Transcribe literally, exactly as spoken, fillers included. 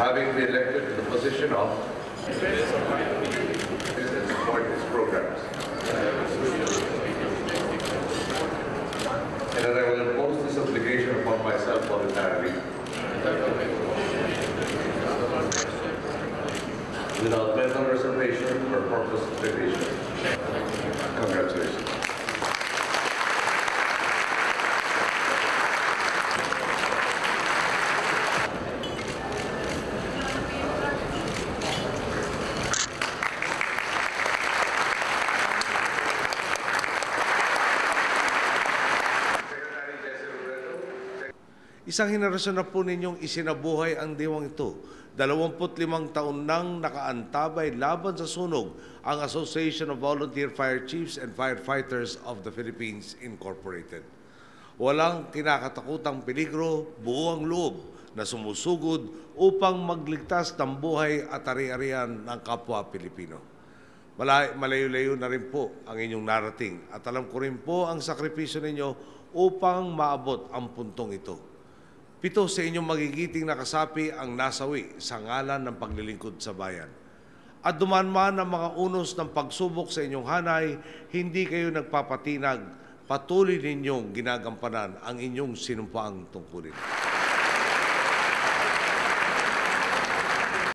having been elected to the position of and support its programs. And that I will impose this obligation upon myself voluntarily, without mental reservation or purpose of evasion. Congratulations. Isang henerasyon na po ninyong isinabuhay ang diwang ito. Dalawampu't limang taon nang nakaantabay laban sa sunog ang Association of Volunteer Fire Chiefs and Firefighters of the Philippines Incorporated. Walang kinakatakutang peligro, buo ang loob na sumusugod upang magligtas ng buhay at ari-arian ng kapwa Pilipino. Malayo-layo na rin po ang inyong narating at alam ko rin po ang sakripisyo ninyo upang maabot ang puntong ito. Pito sa inyong magigiting na kasapi ang nasawi sa ngalan ng paglilingkod sa bayan. At duman man ang mga unos ng pagsubok sa inyong hanay, hindi kayo nagpapatinag, patuloy ninyong ginagampanan ang inyong sinumpaang tungkulin.